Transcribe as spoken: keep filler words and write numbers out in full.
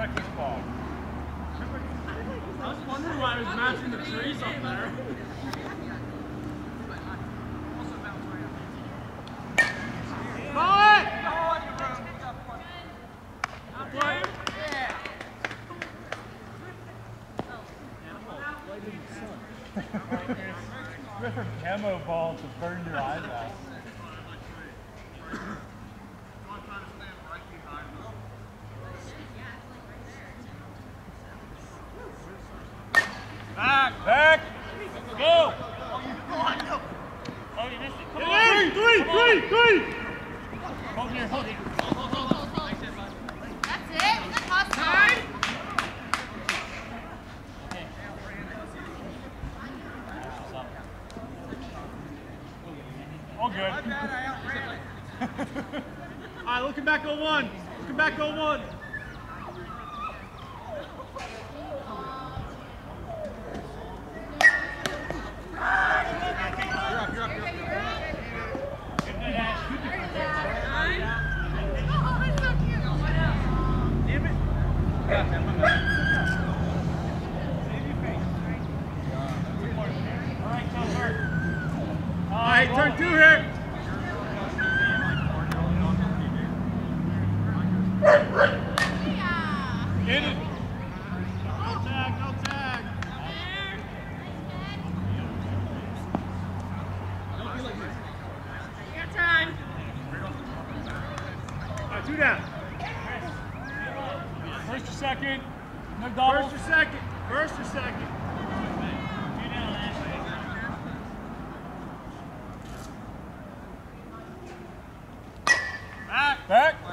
Breakfast ball. I was wondering why I was matching the trees up there. Different camo ball to burn your eyes out. Back! Back! Go! Oh, you missed it. Come on! Three! Three! Three! Three! Hold here, hold here. That's it. Good hustle. All good. All right, looking back on one. Looking back on one. All right, turn two here. Get it. No tag, no tag. Your time. All right, two down. First or second. No double. First or second. First or second. Back. Back.